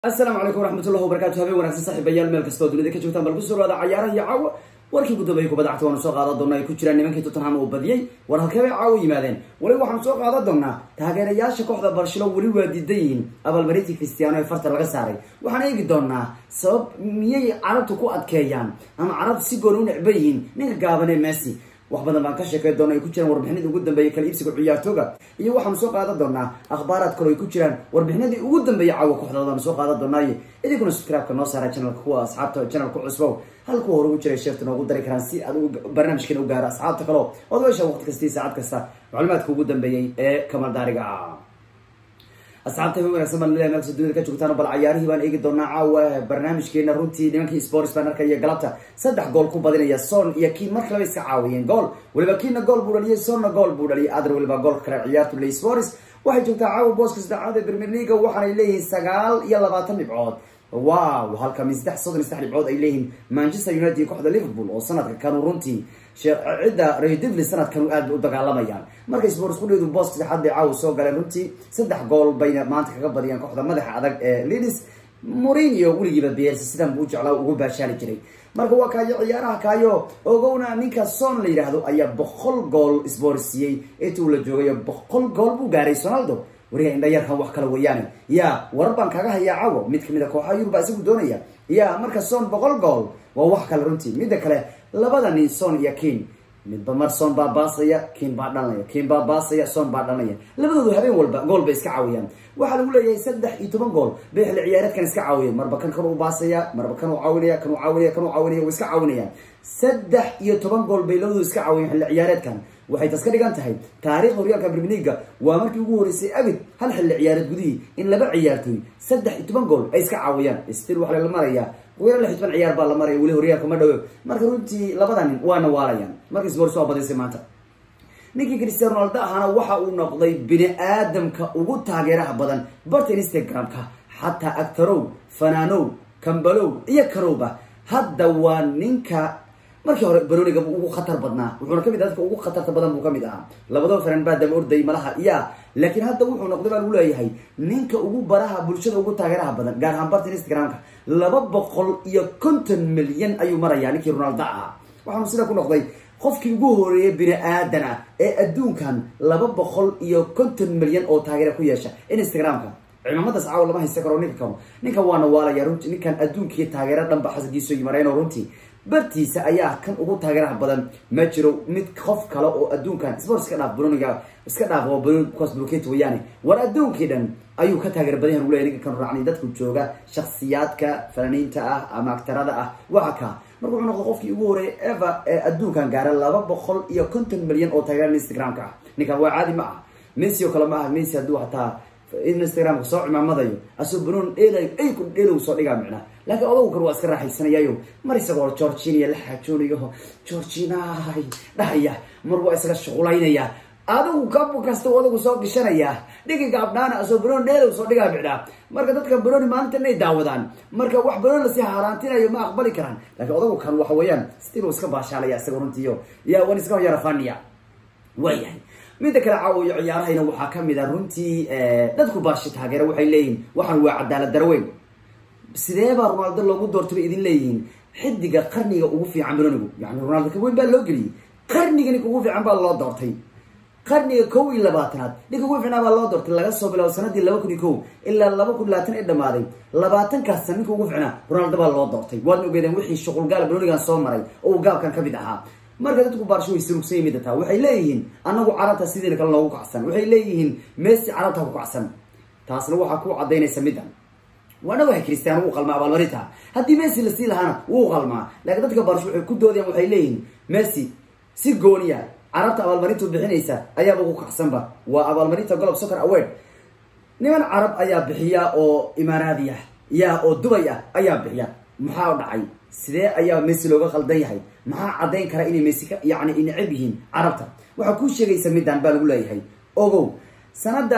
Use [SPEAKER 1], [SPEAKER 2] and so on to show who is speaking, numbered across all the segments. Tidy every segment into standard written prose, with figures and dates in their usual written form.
[SPEAKER 1] السلام عليكم ورحمة الله وبركاته. هبي ونحن صاحب بيان ملك استوديو اللي كنت تنبل بسرعة هذا عياره يعاو warkii ku dambeeyay kubada cagta soo qaadan doonaa ay ku jiraan nimankii Tottenham oo badiyay war halkee ay caaw yimaadeen wali waxaan soo qaadan doonaa taageerayaasha kooxda Barcelona wali waa diidayin abaalmarintii Cristiano ee farta laga saaray waxaan eegi doonaa sabab miyay carabtu ku adkeeyaan ama carabtu si goon u necbayeen ninka gaaban ee Messi wax badan baan ka sheekay doonaa ay ku jiraan warbixinadii ugu dambeeyay kala iibsiga ciyaartooyga iyo waxaan soo qaadan doonaa akhbaaraad kale oo ay ku jiraan warbixinadii ugu dambeeyay caawa kooxdoodan soo qaadan doonaa idinkuna subscribe-ka noo saara channel-ka kuwa asxaabta channel-ka cusub halku hore ugu jiray sheefta noogu dari karaan si aad barnaamijkan u gaaro asxaabta kale oo weesha waqti kasta saacad kasta macluumaadka ugu dambeeyay ee kamal daariga asxaabta wanaagsan baan leeyahay meel saduuda ka joogtaan bal ciyaarihii baan eegi doonaa caawa barnaamijkeena runtii nimankii sports baan arkaya galabta 3 gool ku badinaya Son iyo kii markale way iska caawiyeen gool waliba kiina gool buu dhaliyay Sonna gool buu dhaliyay adar waliba gool kale ciyaartu lay sports waxay joogtaa caawa booska saddexaad ee Premier League waxaanay leeyihiin 9 dhibcood واو هالكا من 3 dhibcood ay leeyihiin Manchester United kooxda Liverpool oo sanadka kan runtii cida Redivli sanadkan aad u dagaalamayaan markay Spurs ku dheedu booska saddexaad ay caaw soo galeen runtii 3 gool bayna maanta kaga badiyaan kooxda madaxa adag ee Leeds Mourinho waligiiba Bielsa sidan buu jeclaa ugu baashaali jiray marka waa kaayo ciyaaraha kaayo ogowna ninka Son la yiraahdo ayaa 100 gool Spurs siiyay intuu la joogay 100 gool buu gaaray Ronaldo wariga indha yarkan wax kala weeyaan ya warban kaga haya caawo mid kamid ah kooxaha Yurub isagu doonaya ya marka Son 100 gool waa wax kala runtii mid kale labada nin Son iyo Kane midba mar Son baa baasaya Kane baa dhalaya Kane baa baasaya Son baa dhalaya labadoodu habeen walba gool bay iska caawiyaan waxa lagu leeyahay 13 gool bay xil ciyaareedkan iska caawiyeen marba kan uu baasaya marba kan uu caawinaya iska caawinayaan 13 gool bay labadoodu iska caawiyeen xil ciyaareedkan waxay taas ka dhigan tahay taariikhda horyaalka Premier League waa markii ugu horeysay abid hal xil ciyaareed gudihii in laba ciyaartoy 13 gool ay iska caawiyaan still waxa la marayaa weerar 16 ciyaar baa la maray wali horyaalka ma dhawo marka runtii labadan waana waarayaan markii Spurs soo badisay maanta ninkii Cristiano Ronaldo ahana waxa uu noqday bini aadamka ugu taageeraha badan barta Instagram-ka hatta actorow fanaanow kambalow iyo karowba hadda waa ninka markii hore Baroniga ugu khatar badnaa wuxuu kamid dadka ugu khatarta badan buu kamid ahaa labadoo faran baa daba orday malaha laakiin hadda wuxuu noqday baa lagu leeyahay ninka ugu baraha bulshada ugu taageeraha badan gaar ahaan barta Instagram-ka 250 milyan ayuu marayaa ninkii Ronaldo ah waxaanu sida ku noqday qofkii ugu horeeyay bini aadan ah ee adduunkan 250 milyan oo taageero ku yeesha Instagram-ka ciidamadaas caawa lama haysan karo ninka waana waalaya runtii ninkan adduunkii taageero dhanba xasgiiso yimareeno runtii bartiisa ayaa kan ugu taageeraha badan ma jiro mid qof kale oo adduunkan Spurs ka dhaaf Baroniga iska dhaaf oo Baroniga blockade weeyaan war adduunkii dhan ayuu ka taageer badan yahay leeyahay kan raacnay dadku jooga shakhsiyaadka fanaaniinta ah ama aktarada ah waxa ka markuu noqdo qofkii ugu horeeyay ever ee adduunkan gaaray 250 milyan oo taageer Instagram-ka ninkan waa caadi ma ah Messi oo kale ma ah Messi hadduu hataa Instagram-ka soo cimaamadayo asoo Bruno ay ku dheelow soo dhigaa macna laakiin odagu kar waa iska raaxaysanayaayo mar isagoo Georgina la xajoonayo Georgina dhahaya mar waa isaga shaqulaynaya adigu kabu kasta odagu soo gishanaya dhigiga abnaana asoo Bruno dheelow soo dhigaa macna marka dadka Bruno maanta inay daawadaan marka wax Bruno la si haraantinayo ma aqbali karaan laakiin odagu kan waxa weeyaan sidii uu iska baashaalaya isaga runtiyo yaa wan iska yara faniya wayahay mid kale caawiyo ciyaarahayna waxa kamid ah runtii dadku baashi taageero waxay leeyihiin waxaan waa cadaalad darweyn sidee baa Ronaldo loogu doortay idin leeyihiin xidiga qarniga ugu fiican Baronigu yani Ronaldo ka weyn baa loo geliyay qarniga ugu fiican baa loo doortay qarniga 22aad ninka ugu fiican baa loo doortay laga soo bilaabo sanadii 2001 ilaa 2020 ee dhamaaday 20 ka sano ninka ugu fiican Ronaldo baa loo doortay waan ogeedeen wixii shuqul gaal Baroniga soo maray oo gaabkan ka mid ahaa marka dadku baarsho way surugsan midata waxay leeyihiin anagu carabta sidii kale loogu kacsan waxay leeyihiin Messi carabta ku kacsan taasna waxa ku cadeynaysa midan wana waxa Cristiano uu qalmaa abaalmarinta hadii Messi la sii lahaana uu qalmaa laakiin dadka baarsho waxay ku doodayaan waxay leeyihiin Messi si gooniya carabta abaalmarintu bixinaysa ayaa ugu kacsanba waa abaalmarinta Globe Soccer Award niman carab ayaa bixiya oo Imaaraadiya oo Dubai ayaa bixiya maxaa dhacay sidee ayaa Messi looga qaldan yahay maxaa cadeyn kara inay Messi ka yaani inacib yihiin carabta waxa ku sheegaysa midaan baa lagu leeyahay ogow sanada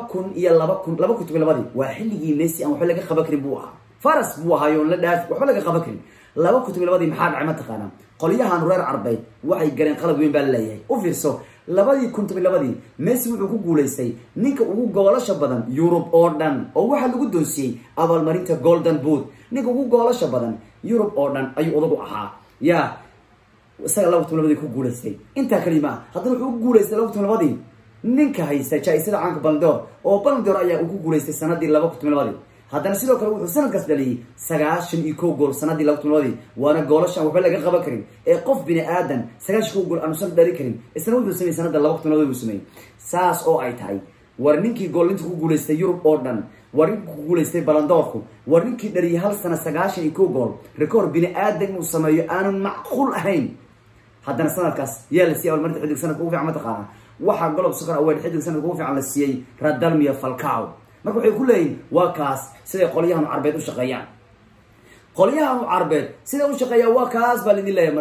[SPEAKER 1] 2002 waa xilligii Messi aan wax laga qaban karin buu ahaa faras buu ahaa la dhaaf wax laga qaban karin 2002 maxaa dhacay ma taqaana qoliyahan reer Carbeed waxay galeen qalab weyn baa leeyahay u fiirso 2012 Messi wuxuu ku guuleystay ninka ugu goolasha badan Europe oo dhan oo waxa lagu doonsiyay abaalmarinta Golden Boot ninka ugu goolasha badan Europe oo dhan ayuu odagu ahaa ya isaga 2012 ku guuleystay inta kalima haddana wuxuu ku guuleystay 2012 ninka haysta jaayisada caanka Ballon d'Or oo Ballon d'Or ayaa ugu guuleystay sanadii 2012 haddana sidoo kale wuxuu sanadkaas dhaliyay 91 gool sanadii 2012 waana goolashan waxba laga qaban karin ee qof bini aadan 91 gool aanu san dhali karin isna wuxuu sameeyay sanada 2012 uu sameeyay saas oo ay tahay war ninkii goolinta ku guuleystay Europe oo dhan war ninkii ku guuleystay Ballon d'Or war ninkii dhaliyay hal sana 91 gool record bini aadan uu sameeyo aanu macquul ahayn haddana sanadkaas yaa la siiyay martii xidig sanadka ugu fiican ma taqaana waxa golob sokor awad xidig sanadka ugu fiican la siiyay Radamel Falcao marka waxay ku leeyihiin waa kaas sida qolyahan Carbeed u shaqeeyaan qolyahan Carbeed sida u shaqeeyaa waa kaas baa lidin leeyahay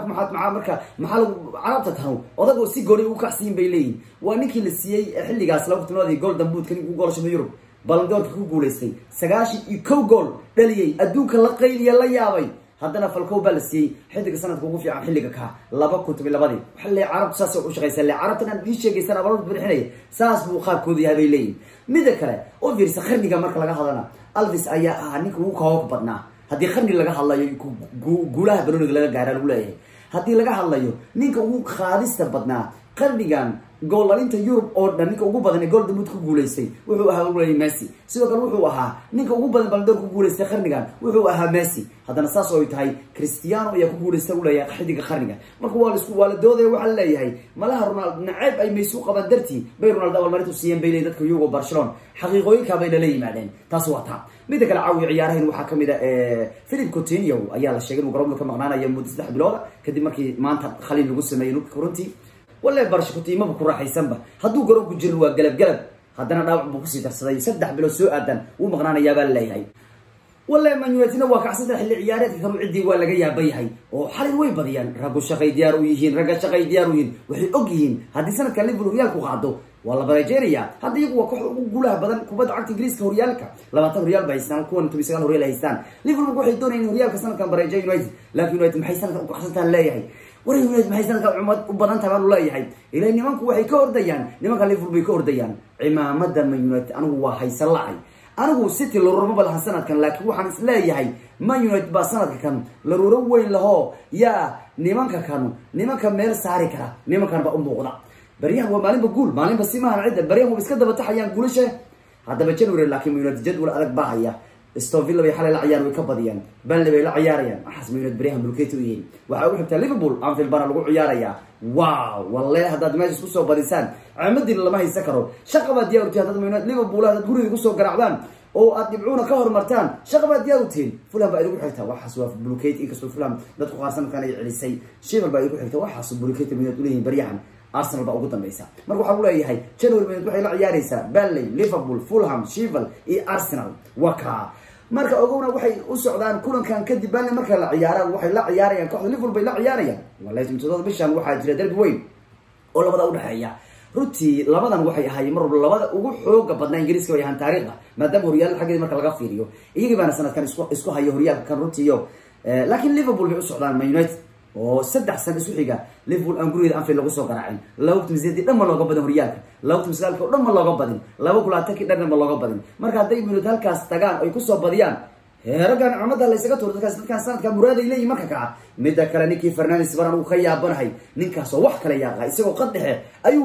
[SPEAKER 1] marka maxaa carabta tahay odagu si gooni u kacsiin bay leeyihiin waa ninkii la siiyay xilligaas 2012 Golden Boot kan ugu goolasho Europe Ballon d'Or ku guuleystay 91 gool dhaliyay adduunka la qayliya la yaabay haddana Falcao baa la siiyay xidig sanadka ugu fiican xilliga ka 2012 waxa la carab saas u shaqeysay la carabtan aan sheegaysan abaal bixinay saas buu qaabkoodu yahay bay leeyihiin mida kale oo fiirsa qarniga marka laga hadlana Alves ayaa ah ninka ugu koob badnaa haddii qarni laga hadlayo guulaha balooniga laga gaaray lagu leeyahay haddii laga hadlayo ninka ugu qaadista badnaa qarnigan goolalinta Europe oo dhan ninka ugu badan ee Golden Boot ku guuleystay wuxuu ahaa Lionel Messi sidoo kale wuxuu ahaa ninka ugu badan Ballon d'Or ku guuleystay qarnigan wuxuu ahaa Messi haddana saas oo ay tahay Cristiano ayaa ku guuleystay u leeyahay xidiga qarniga marka waa la dooday waxa leeyahay malaha Ronaldo nacayb ay Messi u qaban dartii bay Ronaldo abaalmarintu siiyeen bay dadka Yugo Barcelona xaqiiqooyinka bay la yimaadeen taas waa taa mid kale caawi ciyaarahan waxa kamid ah Philippe Coutinho ayaa la sheegay inuu garoonka ka maqnaanayo muddo 3 bilood kadib markii maanta khaliil lagu sameeyay runtii والله برش كنتي ما بكون راح يسمى هدو قرون كجر وقلب هدنا داوع بكسي ترصدي سدح بلو سوء أدن ومقنانا يابال لي هاي والله من يوتنا واقع صدح اللي عيارات كانوا عدي ولا جاي بي هاي وحري وين بديان رجو شقي ديارويين رجع شقي ديارويين وحي أجيين هذه سنة كان ليفل ريال كوقعدو والله بريجيريا هذا يقوى كقولها بدل كوبد عقد إنجليز كوريالك لما تم ريال بايستان كون تبيسان ريال هيستان ليفل بقول يدون إنه ريال كسنة كان بريجير يونايتد لكن يونايتد محيسان كحسنتان لا هاي وري يونايتد محيسان كعمد وبدن تبان لا هاي إلى نمانك وحي كورديان نمانك ليفل بيكورديان عمامة من يونايتد أنا هو هيسلعي أنا هو سيتي للربع بالحسنات كان لكن هو حنس لا هاي ما يونايتد بسنة كان للروين له يا نمانك كانوا نمانك مير ساري كلا نمانك كان بأم بغضاء بريان هو مالين بقول مالين بس ما هنعد بريان هو بس كده بتحيان كلشه هذا بتشنور لكن يونايتد جدول ألق باهية استوفيلا بيحل العيار ويكبديان بل اللي بيلا عياريان أحس من بريان بلوكيتوين وعاوي حتى ليفربول عم في البرا لقوا عياريا واو والله هذا دماغ يسقسوا بديسان عمدي اللي ما يسكروا شقبة ديارتي هذا من ليفربول هذا تقولي يسقسوا قرعبان أو أتبعونا كهر مرتان شقبة ديارتين فلان بقى يقول حتى وحسوا في بلوكيت إكسوا فلان ندخل قاسم كان يعلي سي شيء بقى يقول حتى وحسوا بلوكيت من تقولين بريان أرسنال بقى قدام ليسا مركو حقولها هي جنوري من تروح يلعب عياريسا بالي ليفربول فولهام شيفل أرسنال وكا marka ogowna waxay u socdaan kulankan kadib baan marka la ciyaaraan waxay la ciyaarayaan kooxda Liverpool bay la ciyaarayaan wallahi intood bishan waxa jira darbi weyn oo labada u dhaxeeya runtii labadan waxay ahaayeen mar walba labada ugu xooga badnaa Ingiriiska way ahaan taariikhda maadaama horyaalka xageed marka laga fiiriyo iyaga baana sanadkan isku hayo horyaalka kan runtii laakiin Liverpool bay u socdaan Man United oo 3 sano isu xiga Liverpool aan gurigeeda aan lagu soo garaacin laba timseedii dhamma looga badan horyaalka laba timsaalka oo dhamma looga badin laba kulaataki dhamma looga badin marka haday minute halkaas tagaan ay ku soo badiyaan heeragan amada la isaga tuurto dadkan sanadka muraad ay leeyihiin marka ka mid kale ninkii Fernandes baran uu ka yaabanahay ninkaas oo wax kale yaaqa isagoo qadhexe ayuu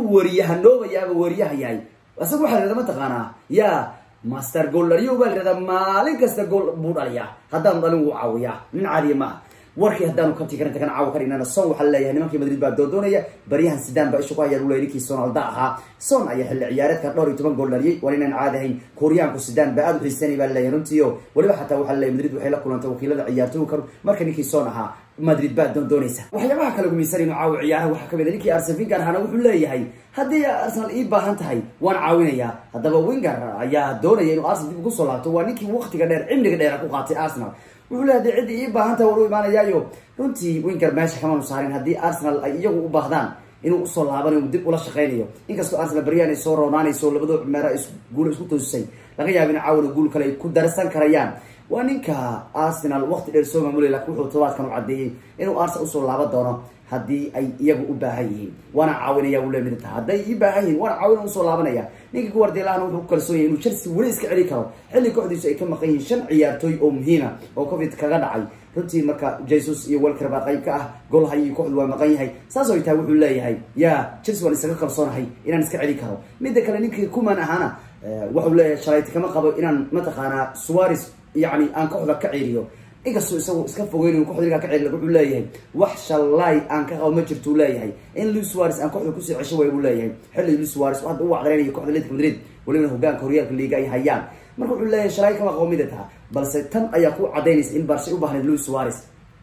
[SPEAKER 1] wariyaha yahay asagu waxa la ma taqaanaa ya master goal lariyo bal rada maalin kasta goal buu dhaliyaa haddaan dhalin uu caawiya nin caadi ma warkii haddaanu kabti karanta kan caaw karinana son waxa leeyahay nimankii Madrid baa doonaya bariyahan sidaan baa isku hayaan uleeyay Ronaldo ahaa son ayaa xilli ciyaareedka 12 gool dhaliyay walina caadahayn Kooriyaanku sidaan baa aad u xiisanay baa leeyahay runtiyo waliba xataa waxa leeyahay Madrid waxay la kulantay wakiilada ciyaartooyga marka ninkii son ahaa Madrid baa doonaysa waxyaabaha kale ugu miisaan inuu caaw ciyaaraha waxa kamid ah ninkii Arsene Wenger ahana wuxuu leeyahay hadii Arsenal ii baahan tahay waan caawinayaa hadaba Wenger ayaa doonaya inuu Arsenal dib ugu soo laabto waa ninkii waqtiga dheer cimriga dheer ku qaatay Arsenal wuxuu leeyahay cid ii baahan tahay uu imaanayaayo runtii Wenger meesha kama saarin hadii Arsenal ay iyagu u baahdaan inuu u soo laabanayo dib ula shaqeynayo inkastoo Arsenal bariyaan soo roonaanayso labadoo meera guul isku toosay laga yaabo in caawin guul kale ku darsan karayaan waa ninka Arsenal waqti dheer soo maamulay laakiin wuxuu todobaadkan u cadeeyay inuu Arsenal usoo laaban doono haddii ay iyagu u baahan yihiin waana caawinaya uu leeyahay midta hadday i baahan yihiin waana caawin usoo laabanaya ninka Guardiola wuxuu ku kalsoon yahay inuu Chelsea weli iska celi karo xilli kooxdiisu ay ka maqan yihiin 5 ciyaartooy oo muhiim ah oo Covid kaga dhacay runtii marka Jesus iyo Walker baa qayb ka ah gool hay kooxdu waa maqan yahay saas oo taa wuxuu leeyahay Chelsea waa isaga kalsoonahay inaan iska celi karo midda kale ninkii Kuman ahana wuxuu leeyahay shalayt kama qabo inaan mataqaana Suarez yani aan kooxda ka celiyo inkastoo isagu iska fogeyn kooxda ka celiyo wuxuu leeyahay wax shalay aan ka qabo ma jirto leeyahay in Luis Suarez aan kooxda ku sii cesho way uu leeyahay xilli Luis Suarez hadda uu wacdanayo kooxda Atletico Madrid waliba hoggaanka horyaalka liiga ay hayaan marka wuxuu leeyahay shalay kama qabo midata balse tan ayaa ku cadeynaysa in Barca u baahnay Luis Suarez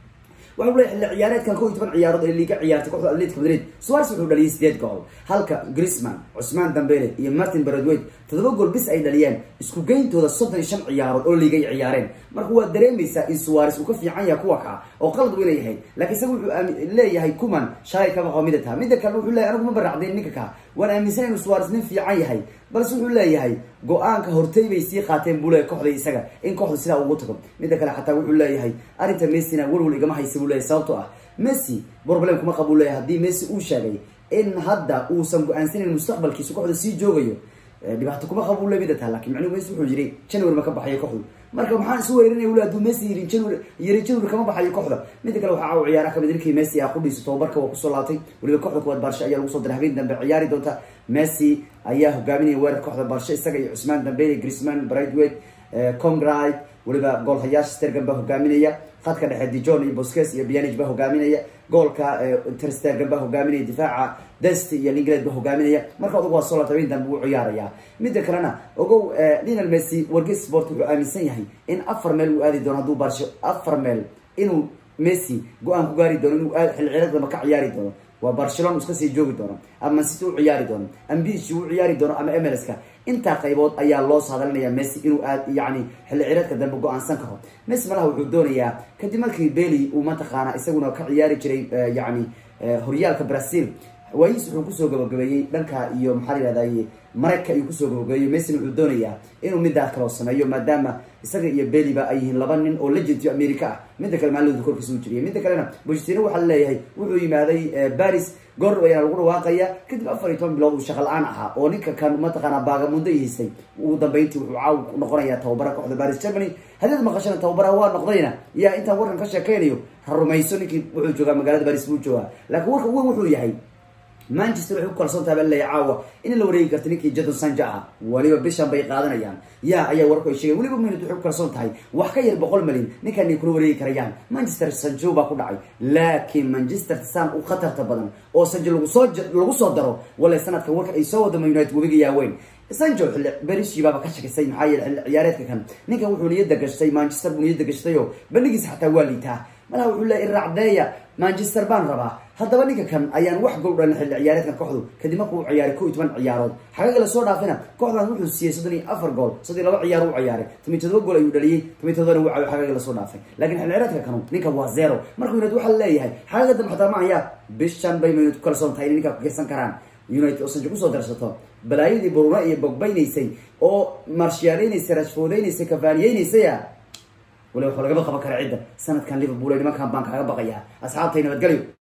[SPEAKER 1] wuxuu leeyahay ciyaareedkan 12 ciyaarood ee liiga ciyaartay kooxda Atletico Madrid Suarez wuxuu dhaliyay 8 gool halka Griezmann, Ousmane Dembele iyo Martin Braithwaite 7 gool bis ay dhaliyeen isku geyntooda 35 ciyaarood oo liiga ay ciyaareen marka waa dareemaysaa in Suarez uu ka fiican yahay kuwa ka oo qalad weyn yahay laakiin isagu wuxuu leeyahay Kuman shalay kama qabo midata midda kale wuxuu leeyahay anigu ma baracdeen ninka ka waan aaminsan in Suarez nin fiican yahay balse wuxuu leeyahay go'aanka hortay bay sii qaateen buu leeyahay kooxda isaga in kooxdu sida ugu tago midda kale xataa wuxuu leeyahay arinta Messi na walwal igama haysan buu leeyahay sababtoo ah Messi problem kuma qabo leeyahay hadii Messi uu sheegay in hadda uu san go'aansan mustaqbalkiisa kooxda sii joogayo dhibaato kuma qabo leeyahay midda laakiin macnuhu Messi wuxuu yiri January ma ka baxay kooxdu marka maxaan isu weeraray uu leeyahay Messi yiri January kama baxay kooxda midda kale waxa uu ciyaaraha kamid ninkii Messi ah qudhiisu tababarka waa ku soo laabtay waliba kooxda kuwad Barca ayaa lagu soo diray habeen dambe ciyaari doonta Messi ayaa hogaaminaya weerarka kooxda Barca isaga iyo Ousmane Dembele Griezmann Braithwaite Congrade waliba gool hayash Sterling baa hogaaminaya khadka dhexe Dijon iyo Busquets iyo Pjanic baa hogaaminaya goolka Ter Stegen baa hogaaminaya difaaca Dest iyo Lingard baa hogaaminaya marka ugu waa soo laabtay dambe uu ciyaaraya midda kalena ogow Lionel Messi wargeys sport wuxuu aaminsan yahay in 4 meel uu aadi doono haduu Barca 4 meel inuu Messi go'aan ku gaari doono inuu xil ciyaareedka ma ka ciyaari doono waa Barcelona iska sii joogi doono ama City uu ciyaari doono ambishi uu ciyaari doono ama MLS-ka inta qaybood ayaa loo saadalinaya Messi inuu aad yani xil ciyaareedka dambe go'aansan karo Messi malaha wuxuu doonayaa kadib markii Bale uu mataqaana isaguna ka ciyaari jiray yani horyaalka Brazil waayis wuxuu ku soo gabagabeeyay dhanka iyo maxaa yiraahdaa Mareykanka ayuu ku soo gabagabeeyay Messi wuxuu doonayaa inuu midda kale sameeyo maadaama isaga iyo Bale ba ay yihiin laba nin oo legend iyo America ah midda kale maalinta korkiisa uu jiriyay midda kalena Pochettino waxa leeyahay wuxuu yimaaday Paris goor ayaa lagu dhawaaqaya kadib 14 bilood uu shaqo la'aan ahaa oo ninka kan mataqaana baaga muddo yihiisay ugu dambeyntii wuxuu caaw noqonayaa tababara kooxda Paris Germany hadii maqashana tababara waa noqdayna yaa inta warkan ka sheekaynayo rumayso ninkii wuxuu joogaa magaalada Paris buu joogaa laakiin warka uu wuxuu yahay Manchester wuxuu kalsoon tahay la caawa in la wareegi karto ninkii Jadon Sancho waliba bishan bay qaadanayaan ayaa warku ay sheegay waliba minute wuxuu kalsoon tahay wax ka yar 100 milyan ninkan ay ku wareegi karayaan Manchester Sancho baa ku dhacay laakiin Manchester san u khatarta badan oo Sancho lagu soo daro wala sanadka warka ay soo wada United wabiga yaaweyn Sancho Paris baa ka shaqeysay maxaa yeelay ciyaareedka kan ninkan wuxuu niyadda gashay Manchester buu niyadda gashay oo bandhigiisa xataa waa liitaa malaha wuxuu leeyahay raacdeeya Manchester baan rabaa haddaba ninka kan ayaan wax gool dhalin xil ciyaareedkan kooxdu kadib markuu ciyaaray 12 ciyaarood xaqiiqda la soo dhaafina kooxdan wuxuu siiyay 34 gool 32 ciyaar uu ciyaaray 17 gool ayuu dhaliyay 17 uu xaqiiqda la soo dhaafay laakiin xil ciyaareedka kan ninka waa zero markuu United waxa leeyahay xaqiiqda maxaa ma ayaa bishan bay United kalsoon tahay ninka ku geysan karaan United oo Sancho ku soo darsato balaayadii Boruna iyo Bogbaynaysay oo Martial-inaysay Rashford-inaysay Cavani-inaysay wala waxa laga qaban karaa cid sanadkan Liverpool ay nimankan baan kaga baqaya asxaabtayna badgaliyo